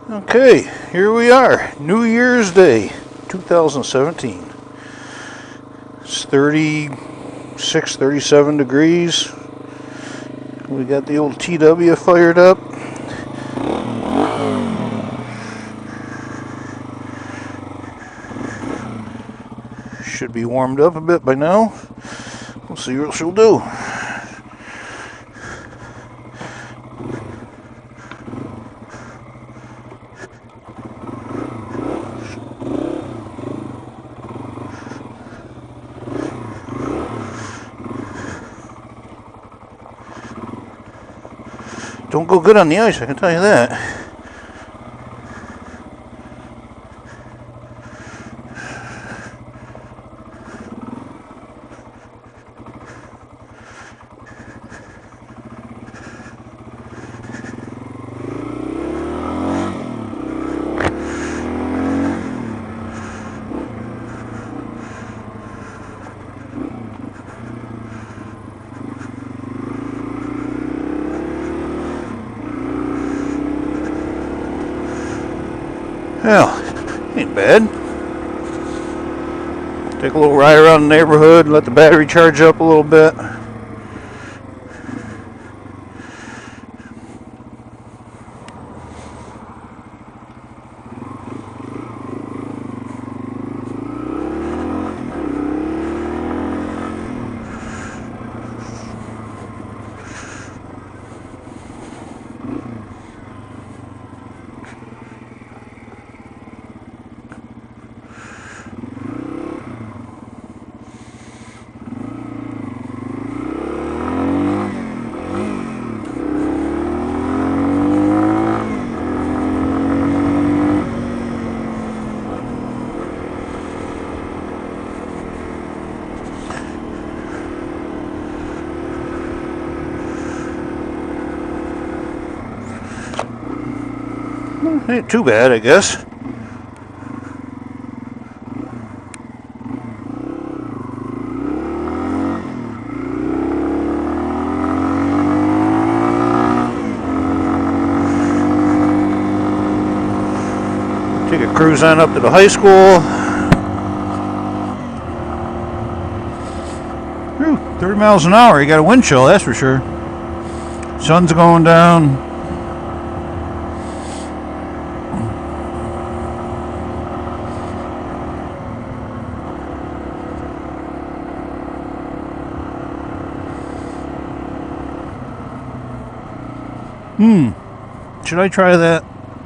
Okay, here we are, New Year's Day, 2017. It's 36, 37 degrees. We got the old TW fired up. Should be warmed up a bit by now. We'll see what she'll do. Don't go good on the ice, I can tell you that. Well, ain't bad. Take a little ride around the neighborhood, let the battery charge up a little bit. Ain't too bad, I guess. Take a cruise on up to the high school. Whew, 30 miles an hour. You got a wind chill, that's for sure. Sun's going down. Should I try that?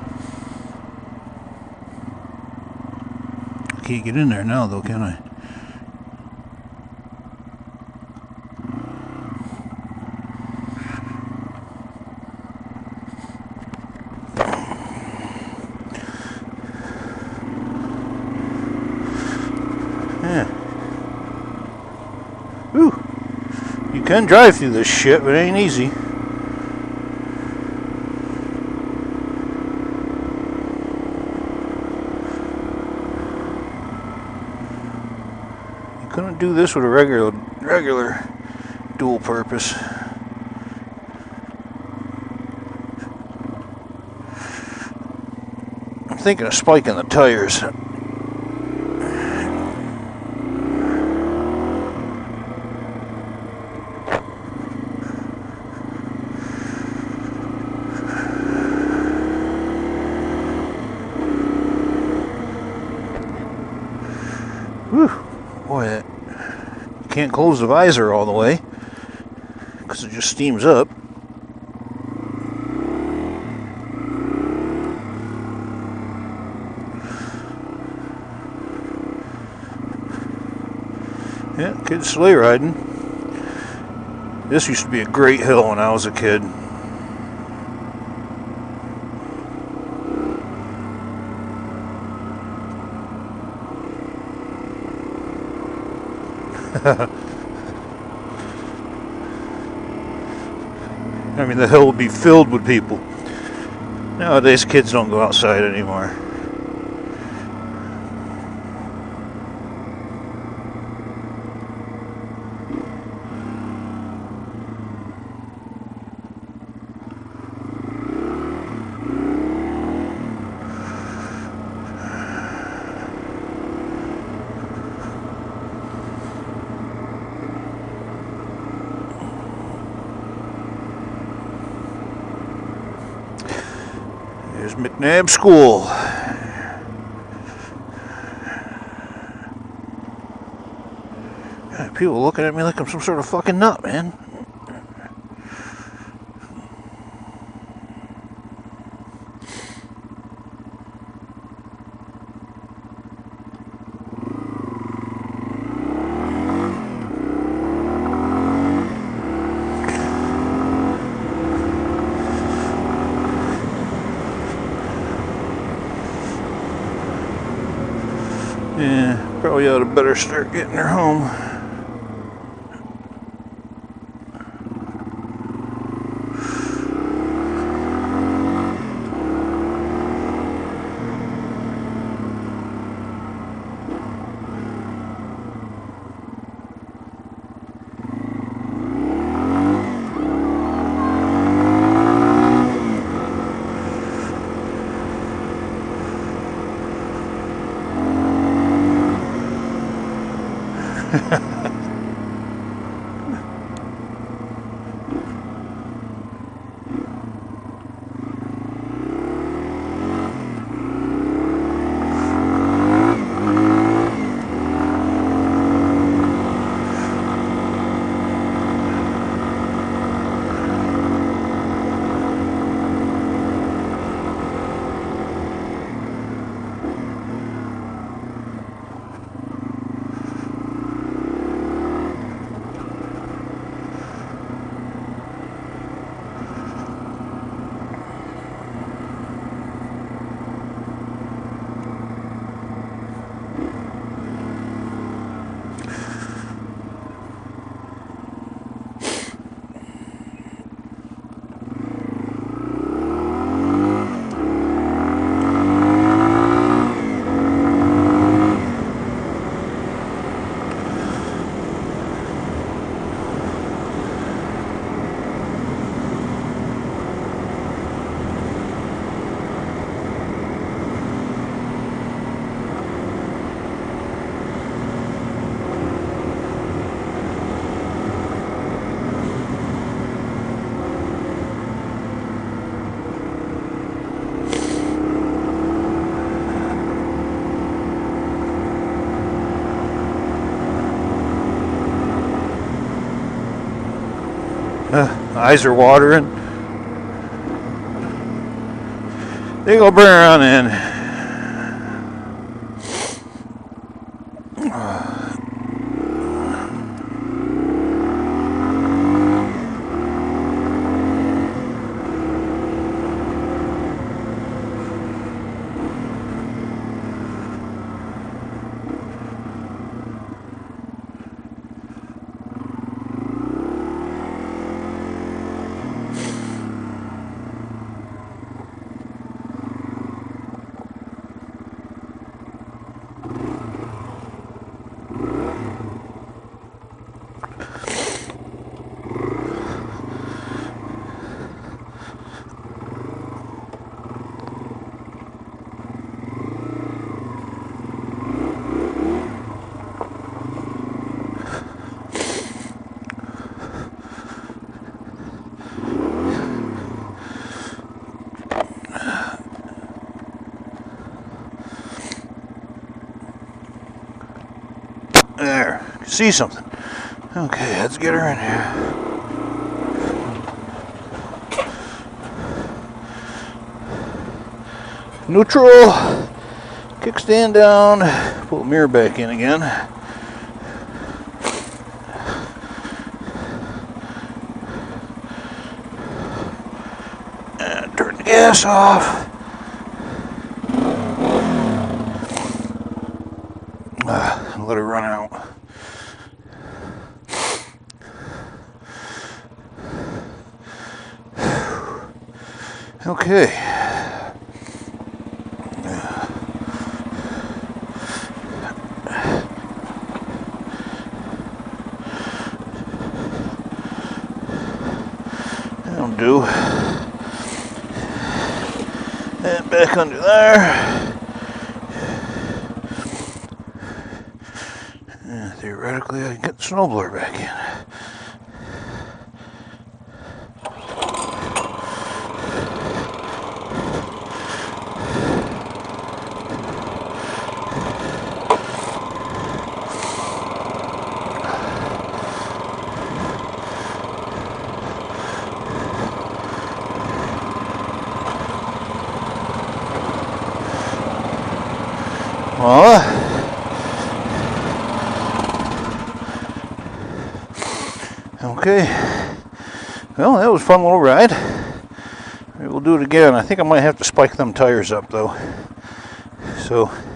I can't get in there now though, can I? Yeah. Whew. You can drive through this shit, but it ain't easy. Couldn't do this with a regular dual purpose. I'm thinking of spiking the tires. Whew. Boy, that can't close the visor all the way because it just steams up. Yeah, kid sleigh riding. This used to be a great hill when I was a kid. I mean, the hill would be filled with people. Nowadays, kids don't go outside anymore. There's McNabb School. God, people looking at me like I'm some sort of fucking nut, man. Yeah, probably ought to better start getting her home. Eyes are watering. They go burn around in. There, see something. Okay, let's get her in here. Neutral, kickstand down, pull the mirror back in again. And turn the gas off. Let her run out. Okay. That'll do. And back under there. And theoretically, I can get the snowblower back in. Okay. Well, that was a fun little ride. Maybe we'll do it again. I think I might have to spike them tires up though. So